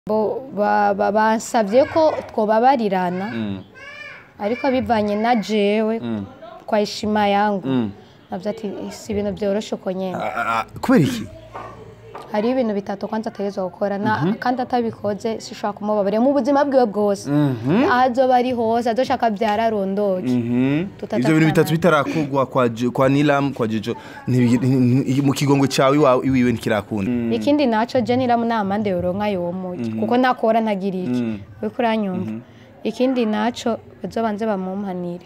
Bansabye ko twobabarirana ariko bivanye na jewe kwa ishima yangu navyo ati si ibintu byoroshe ko nyene kubera iki hari ibintu bitatu kwanza ategezwa gukora na kandi atabikoze sishobora kumubabarira mu buzima bwiwe bwose azoba ari hose azoshaka byararondoke ivyo bintu bitatu bitarakugwa kwa NILAM kwa JOJO mu kigongwe cawe iwiwe ntikirakunda ikindi naco je NILAM namande yoronka yomuye kuko nakora ntagira iki we kuranyumva ikindi naco bazobanze bamumpanire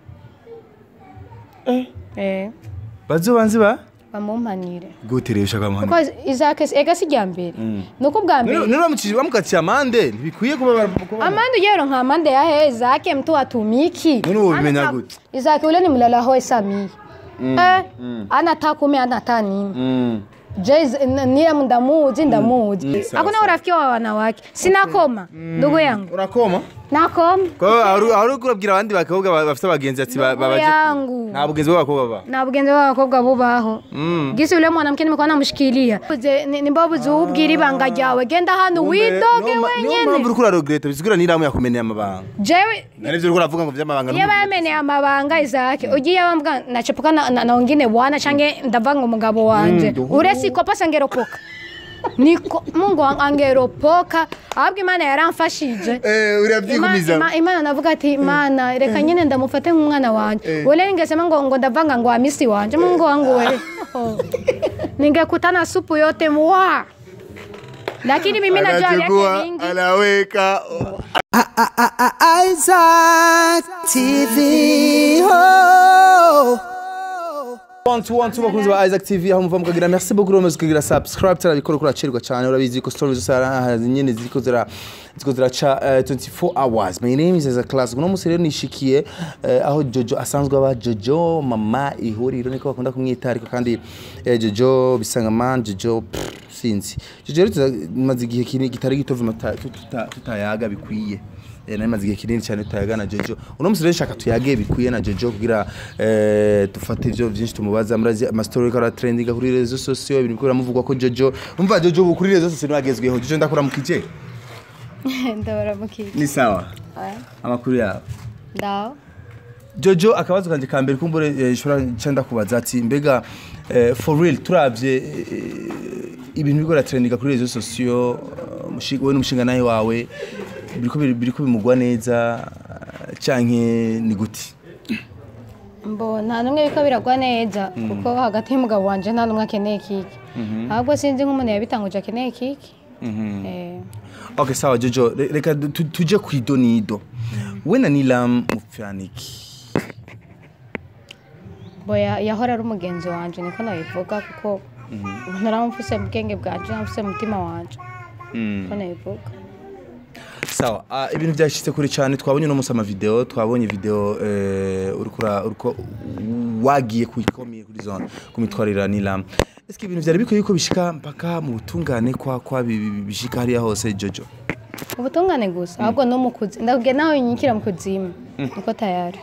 bazobanze bamumpanire gute rero shaka kuko izake ega sijyambere nuko bwa mbere niramukije bamukatiye amande ntibikwiye kuba amande yero nka amande ya hezake mtu atumiki none ubimenya gute izake ule ni mlala ho sami ana takumi ana tani Jez NILAM ndamuzi hakuna urafiki wa wanawake sinakoma ndugu yangu urakoma nakoma ko ari kurabwira abandi bakobwa bafite abagenzi ati babaje nta bugenzi bw'abakobwa ba nta bugenzi bw'abakobwa bubaho gisi ule mwanamke nimekuwa namushikilia ni babu zubwira ibanga ryawe genda hano widoge wenyene no mpamvu regreta bisigura NILAM yakumeneye amabanga jewe narivyo uriko uravuga ngo vy'amabanga yaba yameneye amabanga izake ugiye bambwa nacepuka na wengine bwana cange ndavanga umugabo wanje uresi ko pasa ngeropoka niko Mungu angeropoka ahubwo Imana yaramfashije urabyigumiza Imana navuga ati Imana reka nyine ndamufate nk'umwana wanje wole ningesema ngo ndavanga ngo amisi wanje Mungu wangu we ningekutana supu yote mwa lakini mimi najua yake mingi anaweka Isaac TV One bakunzi ba Isaac TV aho muva mukagira merci beaucoup rwose kugira subscribe tarabikora kuri acerwa cyane urabizi ko stories zose nyene ziko ziraca 24 hours. My name is Isaac Class. Uno musi rero nishikiye aho JOJO asanzwe aba JOJO mama ihuriro niko bakunda kumwita ariko kandi JOJO bisangaman JOJO sinzi JOJO maze igihe kitari gitova tutayaga bikwiye namaze igihe kinini cyane tutayagana JOJO uno musi rero shaka tuyage bikwiye na JOJO kugira dufate ivyo byinshi tumubaza murazi ama story kara trending kuri rezo sociaux ibintu bikora muvugwa ko JOJO umva JOJO bukuri rezo sociaux nagezweho JOJO ndakora mukije ndabara mukije ni sawa amakuru yawe ndao JOJO akabazo kanje kambere kumbure shora cyanda kubaza ati mbega for real turavye ibintu bikora trending kuri rezo sociaux we n'umushinga nawe wawe biriko bimugwa neza canke ni guti mbo nta numwe biko biragwa neza kuko hagati y'umugabo wanje nta numwe akeneye kiki ahubwo sinzi nk'umuntu yabitanguje akeneye kiki okay sawa JOJO reka tuje kwidonido we na NILAM mupfaniki boya yahora ari umugenzi wanje niko nabivuga kuko naramufise mu bwenge bwanje namufise mu mutima wanje ko nabivuga sawa ibintu byashitse kuri cyane twabonye no musama video twabonye video uriko wagiye kuyikomeye kuri zone kumitwarira NILAM eske ibintu byari biko yuko bishika mpaka mu butungane kwa bishika hariya hose JOJO ubutungane gusa ahubwo no mukuzi ndabwiye naho yinyikira mu kuzimu niko tayari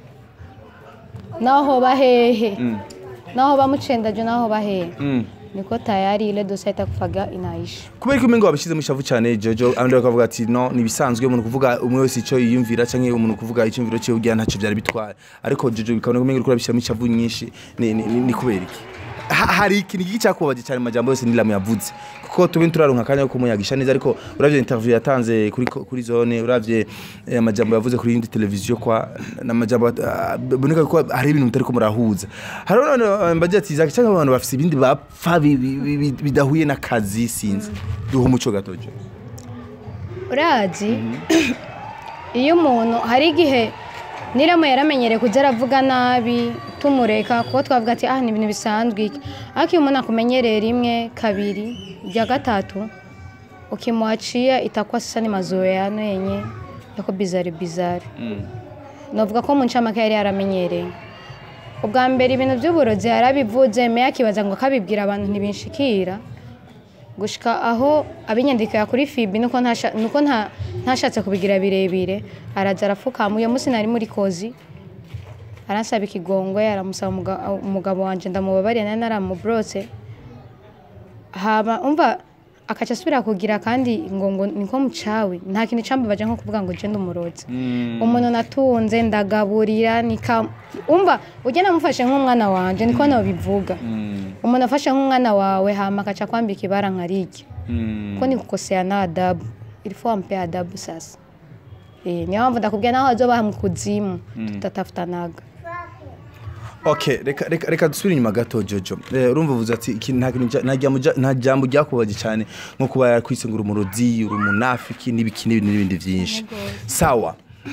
naho bahehe naho bamucendaje naho bahehe niko tayari ile doseta kufaga inaisha kubera ko mengo babishize mu shavu cyane JOJO andi bakavuga ati no nibisanzwe umuntu kuvuga umwe wese ico yiyumvira canke umuntu kuvuga ico mviro cyo ugiye ntaco byari bitwara ariko JOJO bikabona ko mengo uriko babishyira mu shavu nyinshi ni kubera iki hari ikintu gicakubaje cyane majambo yose NILAM yavuze kuko tubin turaronka kanya ko kumuyagisha neza ariko uravye interview yatanze kuri zone uravye amajambo yavuze kuri indi televiziyo kwa na majambo boneka ko hari ibintu mutari ko murahuza hari none mbaje ati Isaac cyangwa abantu bafise ibindi bapfa bidahuye n'akazi sinzi duha umuco gatojo urazi iyo umuntu hari igihe NILAM yaramenyereye kugera avuga nabi tumureka kuko twavuga ati ni ibintu bisanzwe iki ariko iyo umuntu akumenyereye rimwe kabiri bya gatatu ukimwachia itakuwa sasa ni mazoea yenye yako bizarre navuga ko mu ncamake yari yaramenyereye ubwa mbere ibintu by'uburozi yarabivuze me yakibaza ngo akabibwira abantu ntibinshikira gushika aho abinyandika kuri fibi nuko ntashatse kubigira birebire araza arafukama uyo musi nari muri kozi aransaba ikigongwe aramusaba umugabo wanje ndamubabariye nari naramubrose haba umva akaca asubira kugira kandi ngo niko mucawe nta kintu cambabaje nko kuvuga ngo je ndumurozi umuntu natunze ndagaburira umva ugenda mufashe nk'umwana wanje niko nawe bivuga umuntu afashe nk'umwana wawe hama akaca kwambika ibara nkariki ko ni kukosea na adabu il faut un peu adabu sasa niyo mpamvu ndakubwira naho azoba mu kuzimu tutatafutanaga. Okay, reka dusubire inyuma gato Jojo. Urumva uvuze ati nta jambo ryakubaje cyane nko kuba yakwisengura umurozi urumunafiki n'ibindi byinshi. Sawa.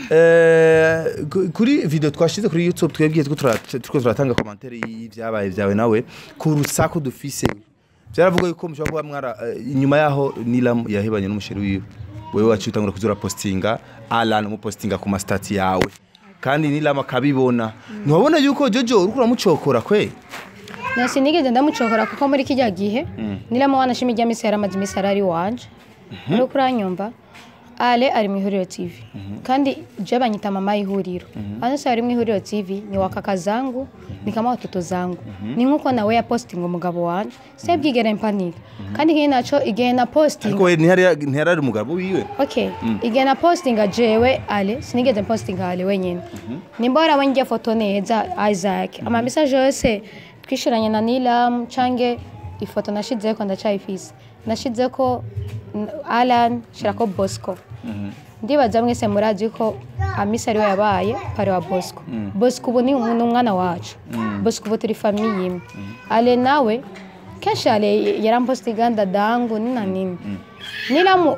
Kuri video twashize kuri YouTube twebwiye turiko turatanga commentaire y'ivyabaye byawe nawe ku rusako dufise. Byaravuga yuko mushobora kuba mwara inyuma yaho NILAM yahebanye n'umusheri wiwe. Wewe wacitangura kuzura postinga Alan mu postinga ku mastati yawe. Kandi NILAM akabibona ntubona yuko Jojo uriko uramucokora kwe nasinigeze ndamucokora kuko muri kijya gihe NILAM wanashima ijya misi yaramaze imisi ari wanje uriko uranyumva ale ari mu IHURIRO TV kandi je banyita mama IHURIRO anose ari mu IHURIRO TV ni wakaka zangu ni kama watoto zangu ni nkuko nawe ya posting umugabo wanje sebwigera impanika kandi ngiye naco igihe na posting ariko we ntihari umugabo wiwe. Okay igihe na posting jewe ale sinigeze posting ale wenyene nimbora wanjye foto neza Isaac ama message yose twishuranye na NILAM cange ifoto nashizeko ndacayifise nashizeko Alan shirako Bosco ndibaza mwese murazi ko amisa ariwe yabaye pare wa Bosco Bosco ubu ni umwana wacu Bosco ubu turi famille imwe ale nawe kesha ale yarampostinga ndadangu nina nini NILAM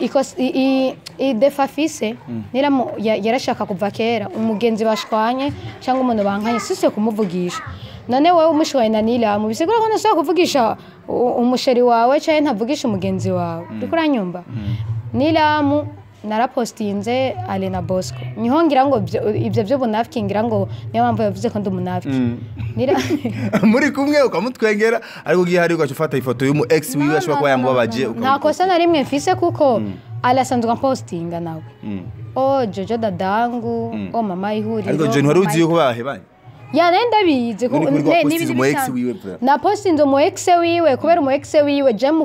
defafise NILAM yarashaka kuva kera umugenzi bashwanye cyangwa umuntu bankanye sise kumuvugisha none wewe umushwaye na NILAM bisigura ko nashaka kuvugisha umusheri wawe cyane ntavugisha umugenzi wawe uriko uranyumva NILAM narapostinze ale na Bosco niho ngira ngo ibyo byo bunafiki ngira ngo niyo mpamvu yavuze ko ndumunafiki muri kumwe ukamutwengera ariko gihe hari ugafata ifoto y'umu ex wiwe ashobora kuba yamubabaje nta kosa na rimwe mfise kuko alasanzwe postinga nawe Jojo dadangu mama IHURIRO ariko je ntwari uzi yuko bahebanye ya nenda bize ko na postinze mu ex wiwe kubera mu ex wiwe je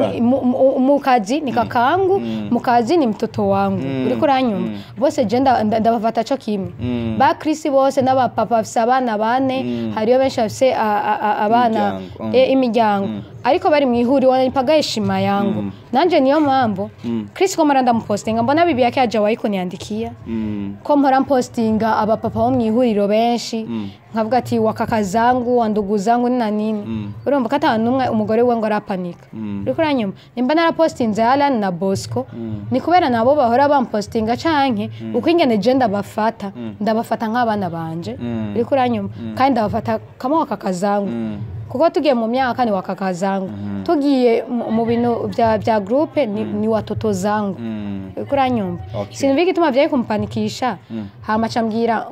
mu kazi ni kakangu mu kazi ni mtoto wangu uriko uranyumva bose je ndabafata cyo kimwe ba Chris bose n'aba papa bafise abana bane hariyo benshi bafise abana imiryango ariko bari mu IHURIRO wanipagaye shima yangu nanje niyo mpamvu Chris ko maranda mu postinga mbona bibi yake aje wayiko niandikia ko mpora postinga aba papa bo mu IHURIRO benshi nkavuga ati wakaka zangu wandugu zangu nina nini urumva kata numwe umugore we ngo arapanika uriko uranyuma nimba narapostinze Alan na Bosco ni kubera nabo bahora bampostinga canke uko ingene je ndabafata nk'abana banje uriko uranyuma kandi ndabafata kama wakaka zangu kuko tugiye mu myaka ni wakaka zangu tugiye mu bintu bya groupe ni watoto zangu uriko uranyumva sinumva igituma byaye kumpanikisha hama cambwira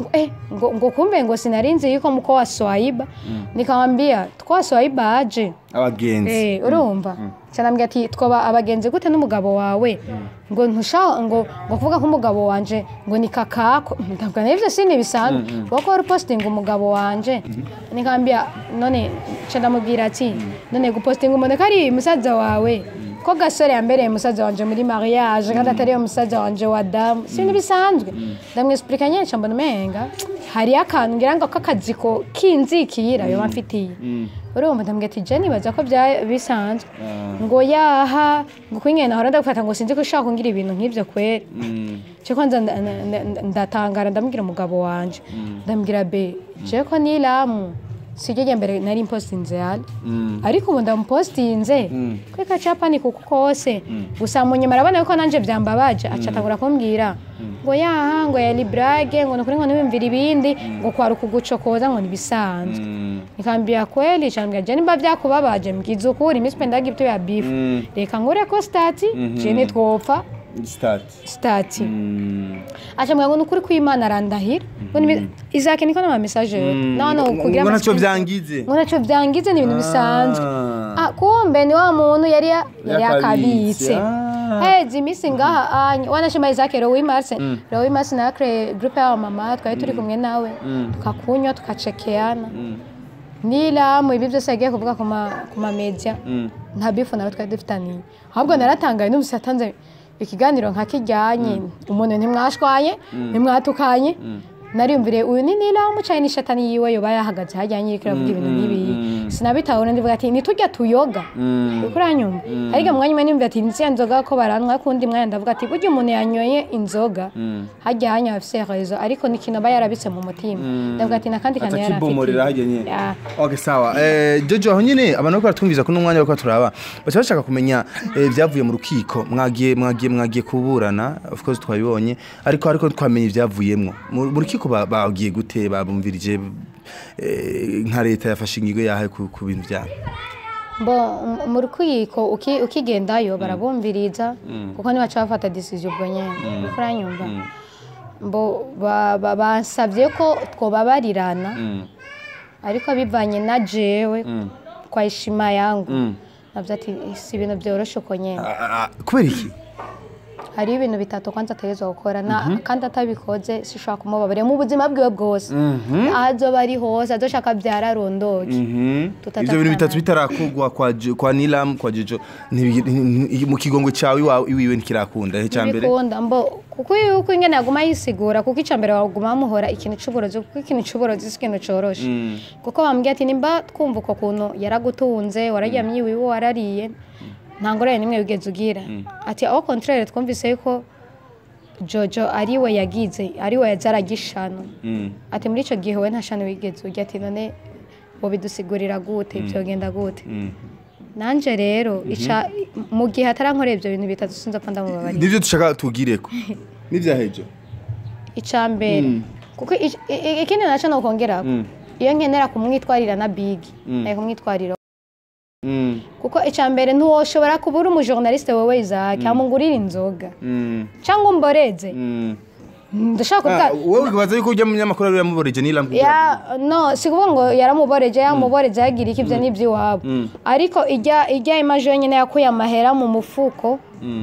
ngo kumbe ngo sinarinze yuko muko wa Swaiba nikamwambia twa Swaiba aje abagenzi urumva canambwira ati twoba abagenzi gute n'umugabo wawe ngo ntusha ngo kuvuga ko umugabo wanje ngo ni kakako ndabwa nivyo sine bisanzwe wako wari posting umugabo wanje nikamwambia none candamubwira ati none guposting umuntu kari musaza wawe ko Gasore yambereye musaza wanje muri mariage kandi atari musaza wanje wa dame sine bisanzwe ndamwexplica nyinshi mbona menga hari akantu ngira ngo kakaziko kinzikira yo bamfitiye urumva ndambwira ati je nibaza ko bisanzwe ngo yaha ngo kwingene nahora ndagufata ngo sinzi ko ushaka ngira ibintu nk'ivyo kwera cyo kwanza ndatangara ndambwira umugabo wanje ndambwira be je ko NILAM sije mbere nari postinze yale ariko ubu ndampostinze kweka capani kuko kose gusa munyuma arabona yuko nanje byambabaje acatangura kumbwira ngo yaha ngo ya librage ngo nukuri ngo nibimvira ibindi ngo kwara kugucokoza ngo nibisanzwe nikambia kweli cyambya je nimba byakubabaje mbwiza ukuri mispenda gifto ya beef reka ngure ko stati je nitwopfa stati acambwa ngo nukuri kwimana arandahira Isaac niko na message no kugira ngo naco byangize ni ibintu bisanzwe kumbe ni wa muntu yari akabitse zimisi ngaha wanashima Isaac Rowi Marse na create group ya mama twari turi kumwe nawe tukakunywa tukacekeana NILAM ibi byose yagiye kuvuga ku ma media nta bifu nawe twari dufitaniye ahubwo naratangaye n'umusi yatanze ikiganiro nka kijyanye umuntu ntimwashwaye ntimwatukanye nariyumvire uyu ni NILAM cyane n'ishatani yiwe yoba yahagaze hajyanye iriko iravuga ibintu n'ibi sinabitahura ndivuga ati nitujya tuyoga kuranyumva ariko mwanya umwe nimvira ati nzi inzoga ko baranwa kundi mwanya ndavuga ati burya umuntu yanyoye inzoga hajyanye afise rezo ariko nikino aba yarabitse mu mutima ndavuga ati nakandi kandi yarafite hajyanye okay sawa Jojo aho nyine abantu ko batumviza ko n'umwanya wo turaba bacha bashaka kumenya byavuye mu rukiko mwagiye kuburana of course twabibonye ariko twamenye ibyavuyemwo mu rukiko bagiye gute babumvirije nka leta yafashe ingigo yahe ku bintu byabo mu rukiko ukigendayo barabumviriza kuko nibaca bafata decision ubwo nyene kuranyumva bansabye ko twobabarirana ariko bivanye na jewe kwa ishima yangu navyo ati si ibintu byoroshe uko nyene kubera iki hari ibintu bitatu kwanza ategezwa gukora kandi atabikoze sishobora kumubabarira mu buzima bwiwe bwose azoba ari hose azoshaka byararondoke ivyo bintu bitatu bitarakugwa kwa NILAM kwa JOJO mu kigongwe cawe iwiwe ntikirakunda he cyambere bikunda kuko yuko ingene yaguma yisigura kuko icambere waguma muhora ikintu c'uburozi kuko ikintu c'uburozi ikintu coroshe kuko bambwiye ati nimba twumva uko kuntu yaragutunze wararyamye iwiwe warariye ntangorane nimwe bigeze ugira ati au contraire twumvise yuko JOJO ariwe yagize ariwe yazaragishano ati muri ico gihe we ntashano wigeze ugira ati none bo bidusigurira gute byogenda gute nanje rero ica mu gihe atarankoreye ibyo bintu bitatu sinza panda mu babari nivyo dushaka tugireko nivyahejo icambere kuko ikindi naco no kongera iyo nkenera kumwitwarira na big kumwitwarira kuko icambere ntuwoshobora kubura umujournaliste wewe Isaac amungurira inzoga cyangwa umboreze ndashaka kuvuga wowe ubaza yuko ujya mu nyamakuru ari yamuboreje NILAM no sikuvuga ngo yaramuboreje yagira iki byo nibyo wabo ariko ijya image yonyene yakuye amahera mu mufuko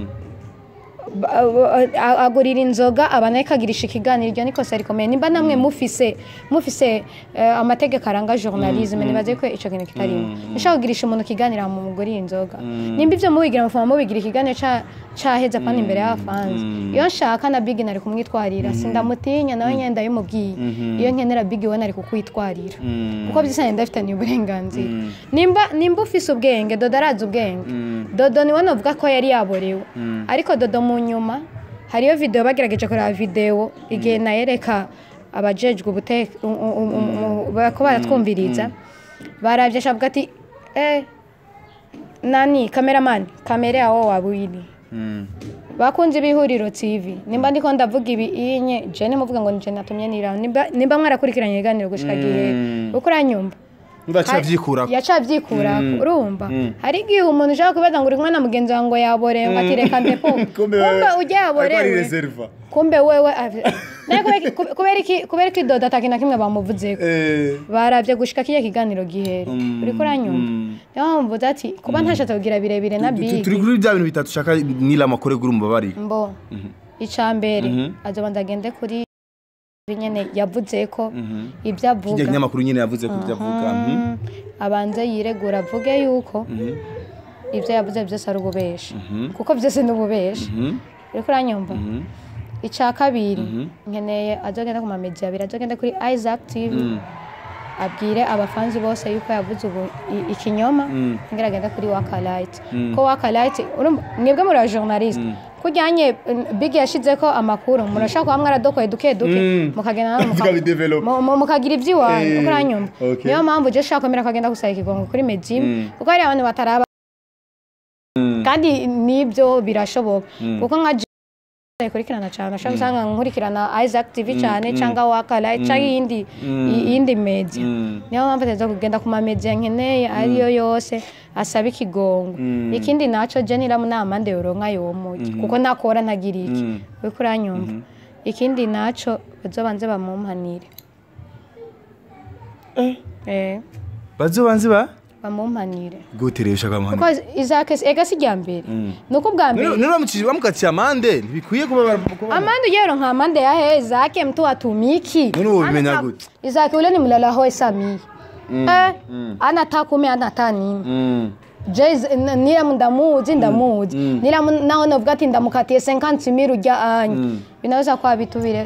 agurira inzoga abanayikagirisha ikiganiro ryo niko sari komeye nimba namwe mufise amategeko aranga journalisme nibaze ko ico kintu kitarimo nshaka kugirisha umuntu kiganira mu mugurira inzoga nimba ivyo mubigira mufama mubigira ikiganiro caheza kandi imbere y'abafanzi iyo nshaka na big nari kumwitwarira sindamutinya nawe nyenda yumubwiye iyo nkenera big we nari kukwitwarira kuko byose ndafitanye uburenganzira nimba ufise ubwenge Dodo arazi ubwenge Dodo ni wano uvuga ko yari yaborewe ariko Dodo mu nyuma hariyo video bagerageje kora video igihe nayereka abajejwe ubuteka bako baratwumviriza baravye shavuga ati nani cameraman kamera yawo wabwini bakunze IHURIRO TV nimba ndiko ndavuga ibi inye je ne muvuga ngo nije natumye NILAM nimba mwarakurikiranye iganiro gushika gihe ukuranyumva yacavyikura urumva hari igihe umuntu ushaka kubaza ngo uri kumwe na mugenzi wangu yaborewe ati reka ndepo kumbe ujya yaborewe kumbe wewe kubera iki Dodo atakina kimwe bamuvuzeko baravye gushika kiye kiganiro gihere uri kuranyumva yamvuze ati kuba ntashatse kugira birebire na big turi kuri bya bintu bitatu shaka NILAM akore guru mubabari icambere azobanza agende kuri nyene yavuze ko ibyo avuga kijya kinyamakuru nyene yavuze ko ibyo avuga abanze yiregura avuge yuko ibyo yavuze byose ari ububesha kuko byose n'ububesha riko uranyumva ica kabiri nkeneye azogenda ku mamedia abiri azogenda kuri Isaac TV abwire abafanzi bose yuko yavuze ubu ikinyoma ngeragenda kuri Wakalight ko Wakalight mwebwe muri journaliste kujyanye big yashize ko amakuru murashaka kwa mwaradokoye duke mukagena mukagira ibyiwanyu ukuranyumva niyo mpamvu je shaka komera kagenda gusaba ikigongo kuri Medjim kuko hari abantu bataraba kandi nibyo birashoboka kuko nka kurikirana cyane ashaka usanga nkurikirana Isaac TV cyane cyangwa Wakalight cyangwa iyindi media niyo mpamvu teza kugenda ku mamedia nkeneye ariyo yose asaba ikigongo ikindi naco je NILAM namande yoronka yomuye kuko nakora ntagira iki wikuranyumva ikindi naco bazobanze bamumpanire bazobanze bamumpanire gute rero shaka kuko Isaac ega sijyambere nuko bwa mbere niramukije bamukatiye amande ntibikwiye kuba amande yero nka amande ya Isaac mtu atumiki none ubimenya gute Isaac ule ni mlala ho Sami anatakume anatanini Jez Nilam ndamuzi Nilam naho novuga ati ndamukatiye 50,000 urya anyu binaweza kwa bitubire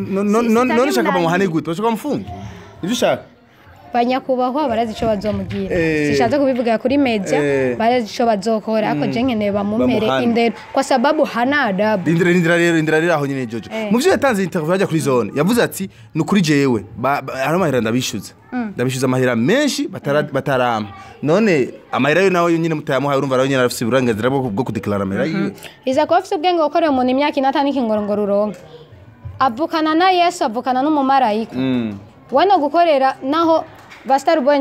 none shaka bamuhane gute bashaka mufunga ivyo ushaka banyakubahwa barazi ico bazomugira sishaje kubivuga kuri media barazi ico bazokora ako je nkeneye bamumpere indero kwa sababu hana adabu indira rero aho nyine Jojo muvyo yatanze interview ajya kuri zone yavuze ati nukuri jewe hari amahera ndabishuza amahera menshi batarama none amahera yo nawe nyine mutayamuhaye urumva rayo nyine arafise uburenganzira bwo kudeclara amahera yiwe iza ko afise ubwenge gukorera umuntu imyaka inatani kingorongoro uronka avukana na Yesu avukana n'umumarayika wana gukorera naho ba SUBCRIBE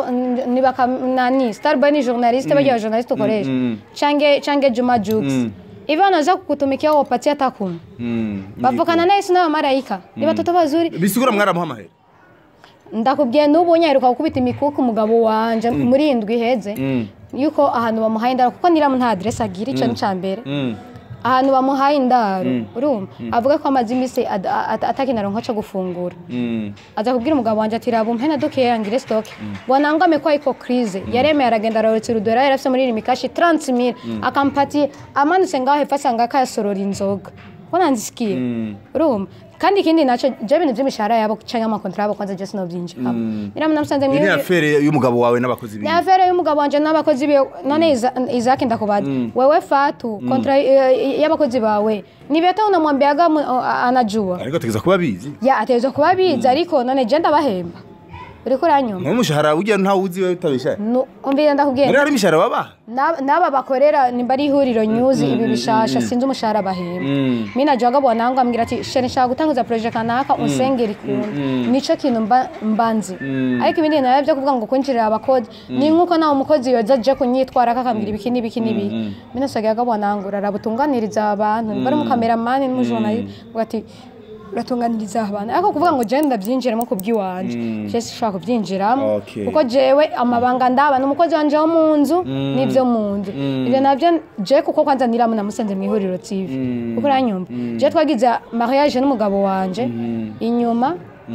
ni bakanani SUBCRIBE ni journaliste bagiye journaliste ukoresha change Juma Jux Ivana za kukutumikia wapatia takumi bavukana na Yesu n'abamarayika ni batoto bazuri bisigura mwaramuha amahera ndakubwiye n'ubu nyaruka gukubita imikuku umugabo wanje muri indwi heze yuko ahantu bamuhaye indaro kuko Nilam nta adresse agira ico nicambere ahantu bamuhaye indaro urumva avuga ko amazi imise atakinaro nko cyo gufungura aza kubwira umugabo wanje ati raba umpena doke yangire stock bonangame ko iko crise yaremeye aragenda ararutse rudora yarafise muri mikashi 30,000 akampati amanutse ngaho hefasanga akayasorora inzoga bona nzisikiye urumva kandi ikindi naco je bintu by'imishahara yabo cyangwa amakontra yabo kwanza just no byinjira Nilam namusanze mwe ni affaire y'umugabo wawe n'abakozi biwe ni affaire y'umugabo wanje n'abakozi biwe none Isaac ndakubaza wewe fatu kontra y'abakozi bawe ni beta unamwambiaga anajua ariko tegeza kuba bizi ya ateza kuba bizi ariko none je ndabahemba uriko uranyuma umushahara ujya nta uzi wewe utabisha no umbira ndakubwiye ari imishahara baba naba bakorera nimba ari ihuriro news ibi bishasha sinzi umushahara bahemba mina jaga bwananga ambwira ati shaka gutanguza project kanaka unsengeri kuntu nico kintu mbanzi ariko ibindi nayo byo kuvuga ngo kwinjirira abakozi ni nkuko nawo umukozi yoza je kunyitwara akakambira ibikini mina sagaga bwananga arabutunganiriza abantu bari mu cameraman n'umujournalist ati uratunganiriza abantu ariko kuvuga ngo je ndabyinjiramo kubwiwanje je sishaka kubyinjiramo kuko jewe amabanga ndaba n'umukozi wanje wo munzu nivyo munzu ibyo navyo je kuko kwanza Nilam namusenze mu IHURIRO TV kuko uranyumva je twagize mariage n'umugabo wanje inyuma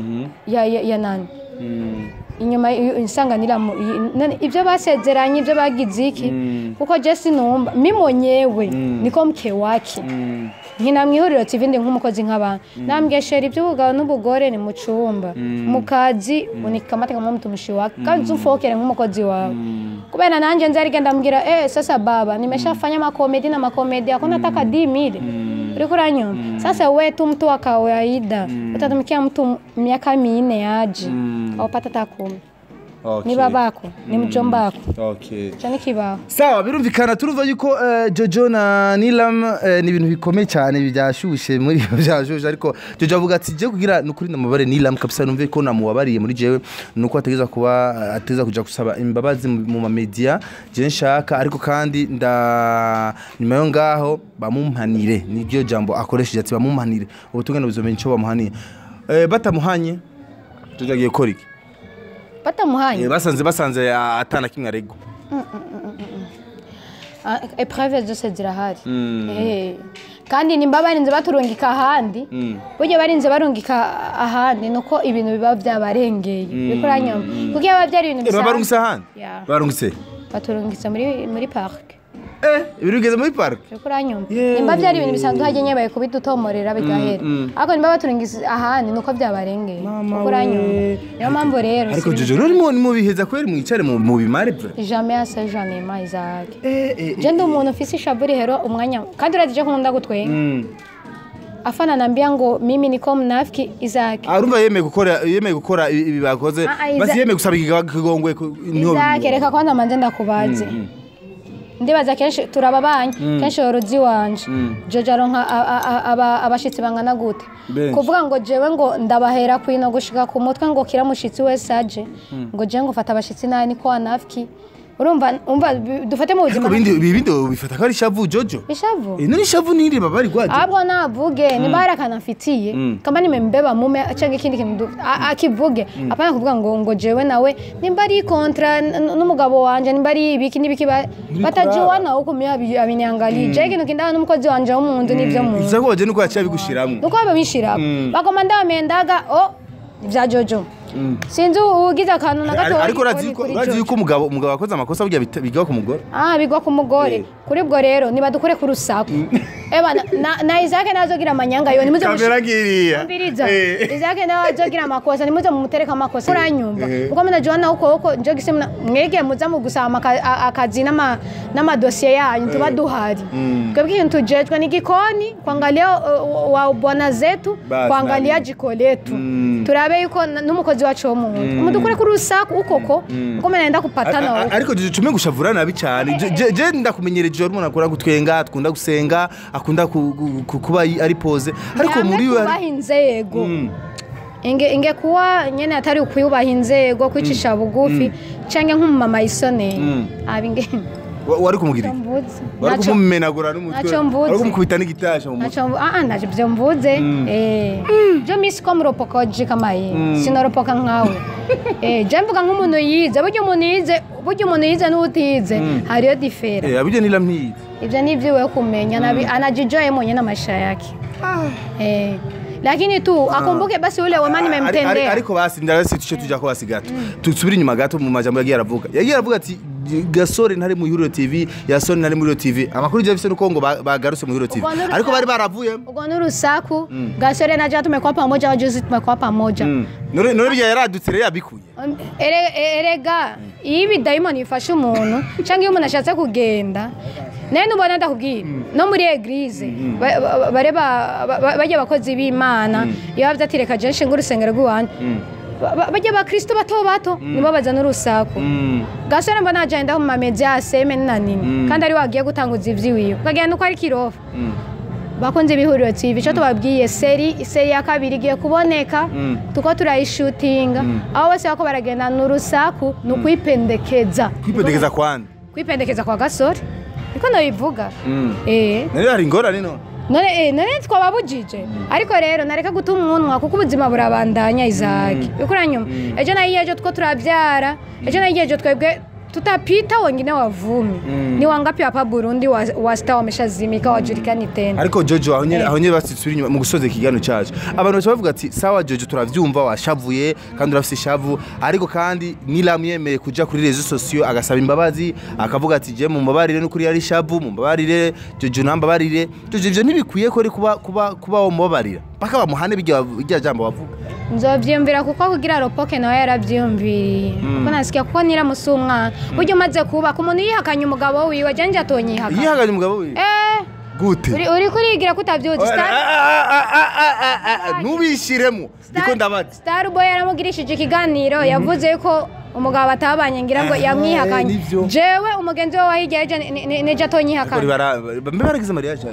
ya nani inyuma insanga Nilam ibyo basezeranye ibyo bagize iki kuko je sinumva mimonyewe niko mke wake nkina mu IHURIRO TV ndi nk'umukozi nk'abantu nambweshera iby'ubugabo n'ubugore ni mu cumba mukazi unikamate kama mtu mshiwake kandi ufokere nk'umukozi wawe kubera nanje nzari genda mbwira sasa baba nimeshafanya makomedi na makomedi yako nataka 10,000 uriko uranyumva sasa wewe tu mtu wa kawaida utatumikia mtu miaka 4 yaje au pata takumi ni babako ni mjombako cyane kibaho sawa birumvikana turumva yuko Jojo na Nilam ni ibintu bikomeye cyane byashushe muri byajoje ariko Jojo avuga ati je kugira nukuri namubare Nilam kabisa numve ko namubabariye muri jewe nuko ategeza kuba ateza kuja gusaba imbabazi mu media je nshaka ariko kandi nyuma yo ngaho bamumpanire nibyo jambo akoresheje ati bamumpanire ubutungane buzomenye cyo bamuhaniye batamuhanye Jojo agiye koriki batamuhanye basanze atana kimwe arego epreuve zose zirahari kandi nimba barinze baturungika ahandi buryo barinze barungika ahandi nuko ibintu biba byabarengeye bikoranyoma kuko yaba byari ibintu bisa barungisa ahandi barungise baturungitse muri park birugeze muri park bikoranyoma nimba byari ibintu bisanzwe haje nyebaye kubidutomorera bigahera ariko nimba baturungise ahandi nuko byabarengeye bikoranyoma niyo mpamvu rero ariko Jojo rero mu biheza kweri mwicare mu bimare jamais assez jamais Isaac je ndi umuntu ufise ishaburi hero umwanya kandi uradije nkunda gutwenga afana nambia ngo mimi niko mnafiki Isaac arumva yemeye gukora ibi bakoze basi yemeye gusaba ikigongwe niho Isaac reka kwanza manje ndakubaze ndibaza kenshi turababanye kenshi uruzi wanje Jojo aronka abashitsi bangana gute kuvuga ngo jewe ngo ndabahera kwino gushika ku mutwe ngo kiramushitsi wese aje ngo je ngo fata abashitsi naye niko anafiki urumva dufate mu buzima bindi bifata ko ari shavu Jojo ishavu none shavu niri babari gwaje abo navuge ni barakana mfitiye kama nimembeba mume cyangwa ikindi kintu akivuge apana kuvuga ngo jewe nawe nimba ari kontra n'umugabo wanje nimba ari ibiki nibiki batajuwana uko miyabi abinyangali je kintu kindana n'umukozi wanje wo mu nzu nivyo mu izago je nuko yaciye bigushiramo nuko babishiramo bakomanda amendaga bya Jojo sinzi ugize akantu na gato ariko urazi yuko umugabo akoze amakosa burya bigwa ku mugore bigwa ku mugore kuri bwo rero niba dukore ku rusaku na Isaac nazogira amanyanga yo nimuze kamera giriya Isaac nazogira amakosa nimuze mumutereka amakosa uranyumva uko mena Joana uko nje gisemna mwege muza mu gusama akazi n'amadosiye yanyu tuba duhari twebwe ikintu tujejwe ni gikoni kuangalia wa bwana zetu kuangalia jiko letu turabe yuko n'umukozi wacu wo mu dukore ku rusaku uko mena naenda kupatana ariko tume gushavura nabi cyane je ndakumenyere Joro umuntu akora gutwenga akunda gusenga akunda kuba ari pose ariko muri we ari inzego inge kuwa nyene atari ukuyubaha inzego kwicisha bugufi canke nk'umumama isone abinge wari kumugirira wari kumumenagura n'umutwe wari kumukubita n'igitasha mu mutwe naje byo mvuze je misi ko muropokoje kamaye sinoropoka nkawe je mvuga nk'umuntu yize buryo umuntu yize n'utize hariyo difera abije NILAM ntiyize ibyo nivyo kumenya anajijoye mwenye na maisha yake lakini tu akumbuke basi ule wamani memtendea ariko basi ndarasi tuce tujya ko basigato tusubira inyuma gato mu majambo yagiye aravuga ati Gasore ntari mu IHURIRO TV yasone ntari mu IHURIRO TV amakuru je bise nuko ngo bagaruse mu IHURIRO TV ariko bari baravuye ugo n'urusaku Gasore naje tumekuwa pamoja wajuzi tumekuwa pamoja none bijya yaradutse rero yabikuye erega ibi daimon ifasha umuntu cyangwa iyo umuntu ashatse kugenda nene ubona ndakubwira no muri eglise bajya bakozi b'Imana iyo bavyatireka je nshinga urusengero rw'uwanyu bajya bakristo bato nibo bazana urusaku Gasore mbona agenda mu mamedia aseme nini kandi ari wagiye gutanguza ivyiwiwe ukagenda uko ari kirofa bakunze IHURIRO TV cyo tubabwiye seri ya kabiri giye kuboneka tuko turayishutinga aho bose bako baragenda n'urusaku nukwipendekeza kwipendekeza kwa Gasore niko nabivuga nari hari ingorane none twababujije ariko rero nareka gutuma umunwa kuko ubuzima burabandanya Isaac ukuranyuma ejo nayiyejo two turabyara ejo nayiyejo twebwe tutapita wengine wavumi ni wangapi hapa Burundi wasta wameshazimika wajulikani tena ariko JOJO aho nye basitsuri nyuma mu gusoza ikigano cyacu abantu bavuga ati sawa JOJO turavyumva washavuye kandi urafise ishavu ariko kandi NILAM yemeye kuja kuri rezo sociaux agasaba imbabazi akavuga ati je mu mbabarire no kuri yari shavu mu mbabarire JOJO nambabarire JOJO ivyo ntibikwiye ko ari kuba wo mubabarira paka bamuhane bijya jambo bavuga nzovyumvira kuko kugira ropoke nawe yaravyumviriye kuko nasikia kuko NILAM musumwana buryo maze kubaka umuntu yihakanye umugabo wiwe je nje atonyihaka yihakanye umugabo wiwe gute uri kurigira kutavyuzi nubishiremo niko ndabaza Starboy yaramugirishije ikiganiro yavuze ko umugabo atabanye ngira ngo yamwihakanye jewe umugenzi we wahigeje neje atonyihakanye baragize mariage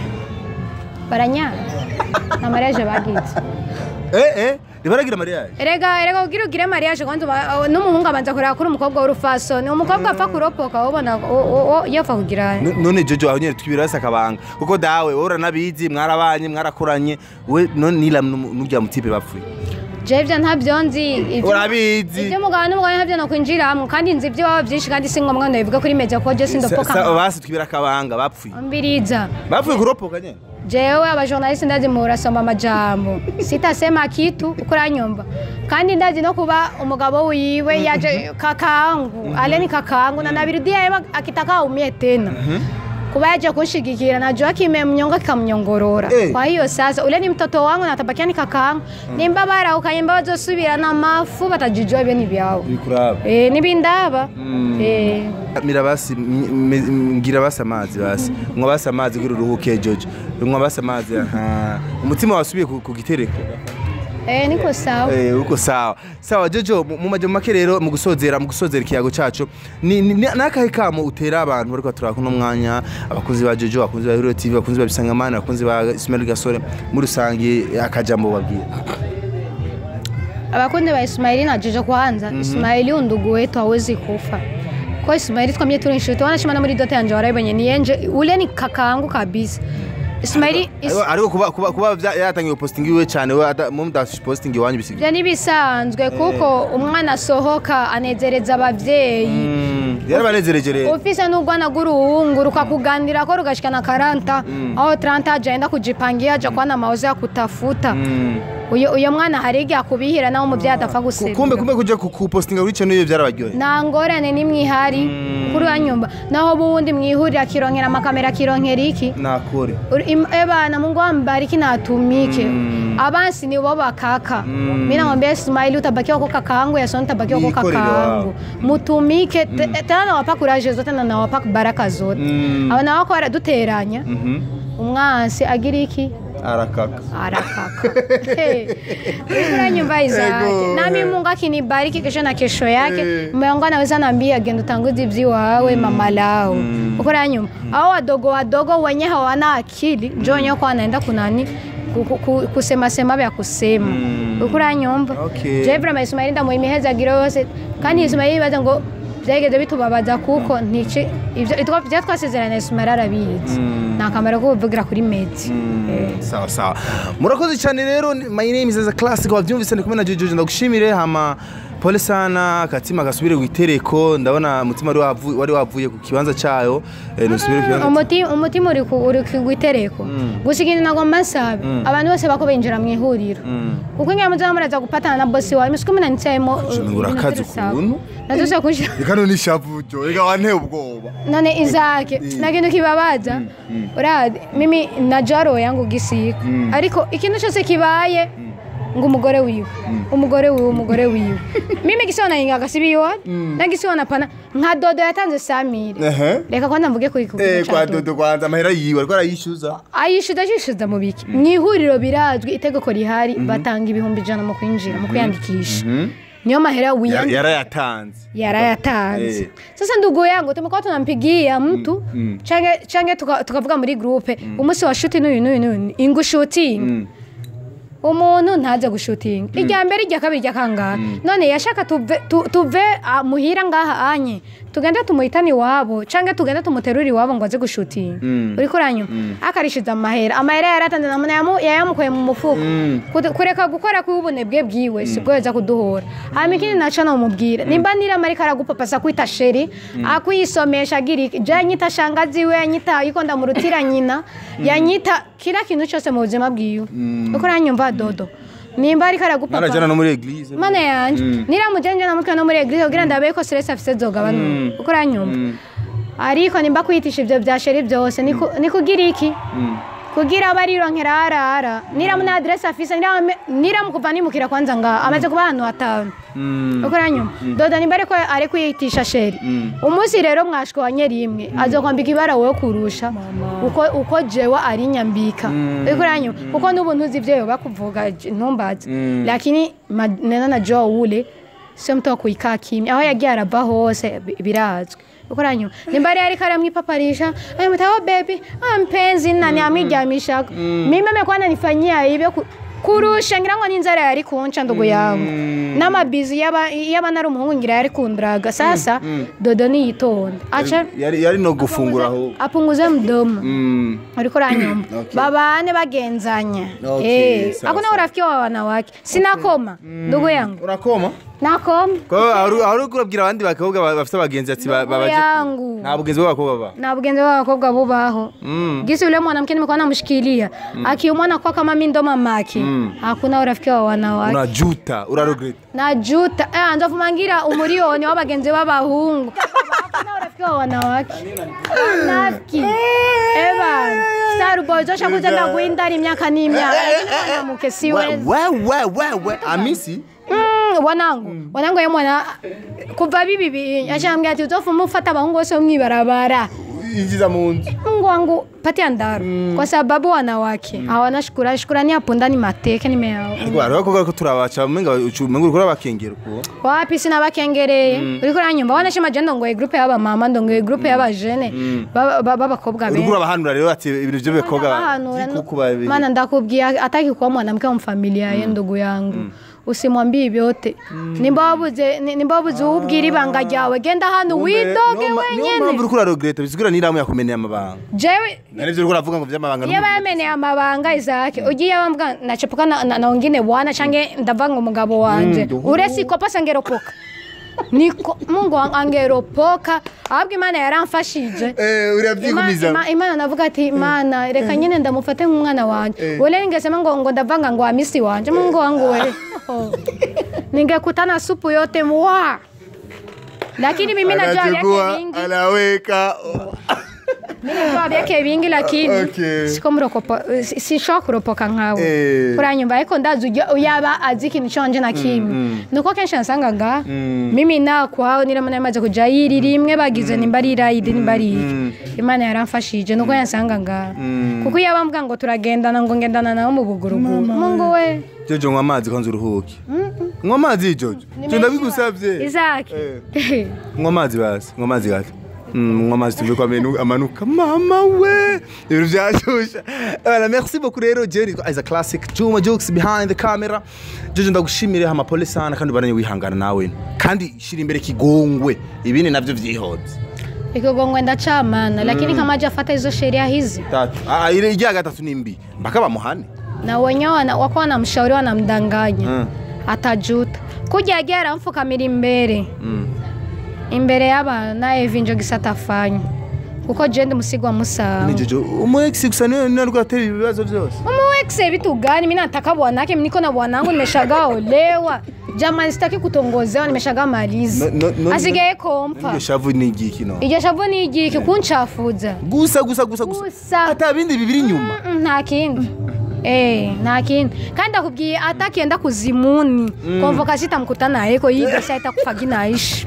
baranya na mariage bagize baragira mariage erega ugira ugire mariage kandi n'umuhungu abanza kureba kuri umukobwa w'urufaso ni umukobwa apfa kuropoka ubona yofa kugira none JOJO aho nyene twibirasa akabanga kuko dawe wowe uranabizi mwarabanye mwarakoranye we none NILAM n'urya mutipe bapfuye Jevya ntabyo nzi urabizi ibyo mugabo n'umugabo ntabyo no kwinjiramo kandi nzi ibyo baba byinshi kandi singomwa no bivuga kuri media ko je sindopoka basi twibira akabanga bapfuye mbiriza bapfuye kuropoka nyene jewe abajournalist ndazi murasoma amajambo sitasema kitu ukuranyumva kandi ndazi no kuba umugabo wiwe yaje kakangu aleni kakangu na nabirudia akitaka umie tena kuba yaje kunshigikira na Joakim mnyonga kikamnyongorora kwa hiyo sasa ule ni mtoto wangu na tabakia ni kakangu nimba bara ukayimba bazosubira na mafu batajijwa ibyo ni byao nibindaba mirabasi ngira basamazi basi mwa basamazi kuri ruhuke JOJO mwa basamazi umutima wasubiye ku gitereko niko sawa uko sawa JOJO mu majambo make rero mu gusozera ikiyago cacu nakahe kamo utera abantu bariko turakuno mwanya abakunzi ba JOJO abakunzi ba IHURIRO TV abakunzi ba Bisangamana abakunzi ba Ismail Gasore muri rusangi akajambo babwira abakunzi ba Ismail na JOJO kwanza Ismail undugu wetu hawezi kufa kwa Ismail twamye turi inshuti wanashimana muri dote yanje warayibonye ni yenje ule ni kakangu kabisa Ismail ariko kuba yatangiye posting iwe cyane we mu posting iwanyu bisigaye yani bisanzwe kuko umwana sohoka anezereza abavyeyi yarabanezereje rero ofisa n'ugwana guruhungu rukakuganira ko rugashikana 40 aho 30 agenda kujipangia aje kwana mauzo ya kutafuta uyo mwana harigi akubihira nawe umuvyeyi adapfa gusebya kumbe kuja kupostinga kuri channel iyo byarabaryoye nta ngorane nimwe ihari kuri wanyumba naho bundi mwihurira kironkera amakamera kironkera iki nakore ebana Mungu ambariki na atumike abansi ni bo bakaka mimi naomba Ismail utabakiwa kwa kakaangu ya son tabakiwa kwa kakaangu mutumike tena nawapa courage zote na nawapa baraka zote abana wako baraduteranya umwansi agira iki arakaka Kuna nyumba izake nami Mungu akinibariki kesho na kesho yake Mungu anaweza niambia genda utanguze ibyi wawe mama lao ukora nyumba hao wadogo wenye hawana akili njoo nyoko kwa anaenda kunani kusema vya kusema ukora nyumba Jebra Ismail ndamuimiheza giro yose kandi Ismail baza ngo byageze bitubabaza kuko ntice ivyo twasezerana Ismail arabizi nakamera ko uvugira kuri medi sawa murakoze cyane rero my name is a classic wavyumvise ndi kumwe na JOJO ndagushimire hama pole sana katima gasubire guitereko ndabona mutima wari wavuye ku kibanza cyayo nusubire kibanza umutima uri guitereko gushikina nago masabe abantu bose bako benjira mu ihuriro uko nyamuza muraza gupatana na boss wawe misiko mena nsemo urakaze kuntu nazo kuja ikano nishavu jo ega wante ubwoba none izake nagintu kibabaza uradi mimi na jaro yangu gisiko ariko ikintu cyose kibaye ngo umugore wiwe mimi gisona inga gasibiwa nagisona pana nka dodo yatanze Samire reka kwanza mvuge ko kwa dodo kwanza amahera yiwe ariko ayishuda mu biki mwihuriro birazwi itegeko rihari batanga ibihumbi 100 mu kwinjira mu kuyandikisha niyo mahera yarayatanze sasa ndugu yangu tumekuwa tunampigia mtu change tukavuga muri groupe umunsi wa shooting n'uyu ingu shooting umuntu ntaje gushutinga ijya mbere ijya kabiri ijya kangana none yashaka tuve muhira ngaha anye tugenda tumuhitani wabo canke tugenda tumuteruri wabo ngo aze gushutinga uri kuranyu akarishiza amahera yaratanze namuna yayamukoye mu mufuko kureka gukora kw'ubunebwe bwiwe sibwo yaza kuduhora amikini naca no mubwira nimba nira marika aragupapasa kwita sheri akwisomesha giriki janyita shangazi we yanyita yikonda mu rutira nyina yanyita kila kintu cyose mu buzima bwiwe ukoranyu mva dodo nimba ariko aragupapa narajana no muri eglise mana yanje niramujenje namutwe no muri eglise kugira ndabe ko stress afise zogabanu ukoranyumva ariko nimba kwitisha ivyo bya sheri byose nikugira iki kugira abarironkera arara niramuna address afise niramukuvana nimukira kwanza nga amaze kuba hano hatanu ukoranyumva dodo nimba ariko ari kwitisha sheri umunsi rero mwashwanye rimwe azokwambika ibara wowe kurusha uko jewa ari nyambika ukoranyumva kuko n'ubuntu zivyo bakuvuga ntumbaze lakini nena na jo ule sio mtu kuikaa kimya aho yagiye araba hose birazwe ukoranyo nimbari ari karamwipaparisha mtawa baby mpenzi nani amijamisha mimi mekwana nifanyia hivyo kurusha ngira ngo ninzara yari kunca ndugu yangu n'amabizi yaba nari umuhungu ngira yari kundraga sasa dodo ni yitonda acha yari no gufungura aho apunguze mdomo ariko ranyomba babane bagenzanya akuna urafiki wa wanawake sinakoma ndugu yangu urakoma nakoma ko ari kurabwira abandi bakobwa bafite abagenzi ati babaje nta bugenzi bw'abakobwa ba nta bugenzi bw'abakobwa bubaho gisi ule mwanamke nimekuwa namshikilia akiumwana kwa kama mimi ndo mamaki hakuna urafiki wa wanawake unajuta uraregret najuta ndofumangira umurioni w'abagenzi b'abahungu hakuna urafiki wa wanawake nafiki Starboy zosha kuzenda kuindani imyaka n'imyaka mwanamke siwezi we amisi wanangu ya mwana kuva bibi yashambye ati uzofumu ufata abahungu bose mwibarabara injiza munzu Mungu wangu patia ndaro kwa sababu wanawake hawana shukrani hapo ndani mateke nimeyao ariko ko turabaca menga uri bakengera ko wapi sina bakengereye uri kuri nyumba wanashima jendo ngo groupe y'aba mama ndongo groupe y'aba jeune babakobwa be uri bahanura rero ati ibintu byo bekobwa kukubaye mana ndakubwiye ataki kwa mwanamke wa familia ye ndugu yangu usimwambie byote nimba wabuze ubwira ibanga ryawe genda hano widoge wenyene niyo mpamvu ukura regreta bisigura niramu yakumeneye amabanga jewe narivyo uriko uravuga ngo vy'amabanga yaba yameneye amabanga izake ugiye bambwa nacepuka na wengine bwana cange ndavanga umugabo wanje uresi kopa sangeropoka niko Mungu angeropoka ahubwo Imana yaramfashije urabyigumiza Imana navuga ati Imana reka nyine ndamufate nk'umwana wanje wole ningesema ngo ndavanga ngo amisi wanje Mungu wangu we ningekutana supu yote mwa lakini mimi najua yake vingi anaweka mimi najua yake vingi lakini sishobora kuropoka nkawe kuranyumva ariko ndazi uyaba azi ikintu cyanje na kimwe nuko kenshi nasangaga mimi nakwaho niramana yamaze kuja yiri rimwe bagize nimbarira idi nimbari Imana yaramfashije nuko yasangaga kuko yabambwa ngo turagendana ngo ngendana nawo mu buguruguru Mungu we Jojo nywa amazi kwanza uruhuke nywa amazi Jojo ndabigusavye Isaac nywa amazi basi nywa amazi gato nywa amazi tuve kwa menu amanuka mama we ibintu byashusha merci beaucoup rero Jenny as a classic Juma jokes behind the camera Jojo ndagushimire hama pole sana kandi baranye wihangana nawe kandi shira imbere kigongwe ibindi navyo vyihoze ikigongwe ndacamana lakini kama afata hizo sheria hizi tatu ile ijya gatatu nimbi mpaka bamuhane na wenyewe wako wanamshauri wanamdanganya atajuta kuja agera mfukamira imbere y'abana naye vinjo gisatafanya kuko jende musigwa musanga ni Jojo umu-ex kusaniwe narwatera ibibazo byose umu-ex bitugani mimi nataka bwanake niko na bwanangu nimeshaga olewa jamani sitaki kutongozewa nimeshaga maliza asigaye kompa igeshavu ni igiki no igeshavu ni igiki kunchafuza gusa ata bindi bibiri nyuma nta kindi nta kindi kandi akubwiye atakienda kuzimuni konvoka sitamkutana yeko yiga saita kufaginaisha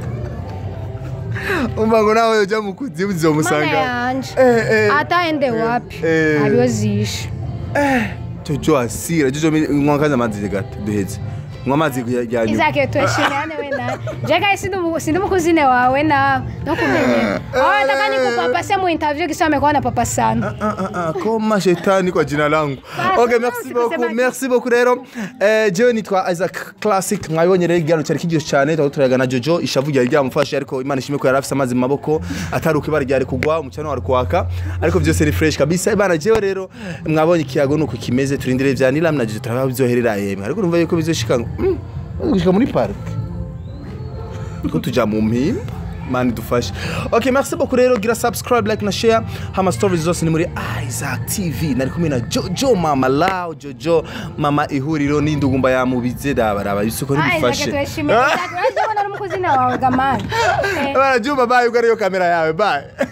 umbango nawe uja mukuzimu uzomusanga ataende wapi abiyozisha Jojo asira Jojo mwakaza amazi gato duheze mwamazi kujyanye Izake tweshimane wenda jega sindu mukuzine wawe na kumenya ndaka nikupapa se mu interview kisame kwa na papa sana koma shetani kwa jina langu okay merci beaucoup rero jewe nitwa Isaac Classic mwabonye rero igano cyari kigiye cyane turayaga na Jojo ishavu ryari ryamufashe ariko Imana ishimwe ko yarafise amazi mu maboko ataruka ibara ryari kugwa umucano wari kwaka ariko byose ni fresh kabisa bana jewe rero mwabonye kiyago nuko kimeze turindire vya NILAM na Jojo turababyoherera yemwe ariko urumva yuko bizoshika gushika muri park ko tuja mu mpimba mani dufashe okay merci beaucoup rero gira subscribe like na share hama stories zose ni muri Isaac TV nari kumwe na Jojo mama lao Jojo mama ihuriro n'indugumba ya mubize dabaraba bisuko nibifashe tweshimye ndakuraje bona n'umukozi nawe gamani bana Juma bye ugariyo kamera yawe bye